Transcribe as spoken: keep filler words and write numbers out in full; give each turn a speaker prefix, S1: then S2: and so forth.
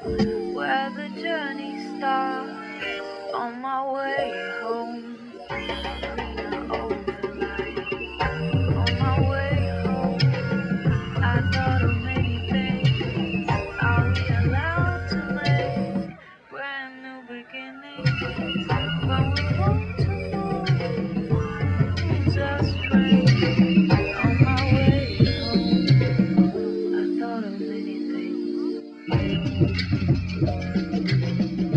S1: where the journey starts. On my way home, on my way home, I thought of many things. Are we allowed to make brand new beginnings? When we want to move, moves us straight. On my way home, I thought of many things.